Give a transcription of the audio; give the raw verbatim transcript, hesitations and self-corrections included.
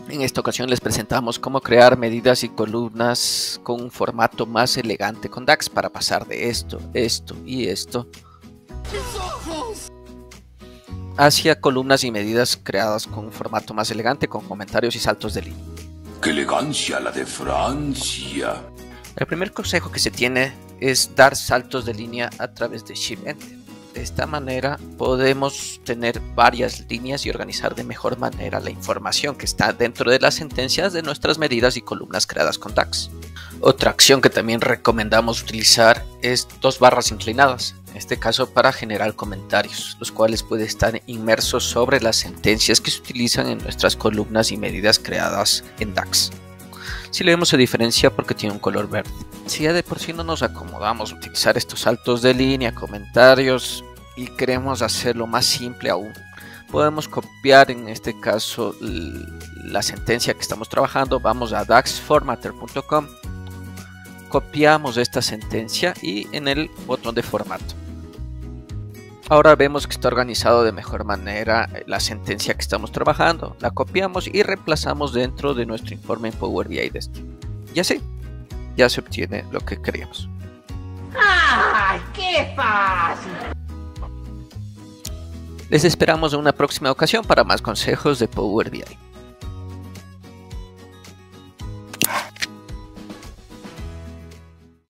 En esta ocasión les presentamos cómo crear medidas y columnas con un formato más elegante con DAX para pasar de esto, esto y esto hacia columnas y medidas creadas con un formato más elegante con comentarios y saltos de línea. ¡Qué elegancia la de Francia! El primer consejo que se tiene es dar saltos de línea a través de Shift Enter. De esta manera podemos tener varias líneas y organizar de mejor manera la información que está dentro de las sentencias de nuestras medidas y columnas creadas con DAX. Otra acción que también recomendamos utilizar es dos barras inclinadas, en este caso para generar comentarios, los cuales pueden estar inmersos sobre las sentencias que se utilizan en nuestras columnas y medidas creadas en DAX. Si le vemos se diferencia porque tiene un color verde. Si ya de por sí no nos acomodamos a utilizar estos saltos de línea, comentarios y queremos hacerlo más simple aún, podemos copiar en este caso la sentencia que estamos trabajando. Vamos a dax formatter punto com, copiamos esta sentencia y en el botón de formato. Ahora vemos que está organizado de mejor manera la sentencia que estamos trabajando. La copiamos y reemplazamos dentro de nuestro informe en Power B I de esto. Y así, ya se obtiene lo que queríamos. ¡Ay, qué fácil! Les esperamos en una próxima ocasión para más consejos de Power B I.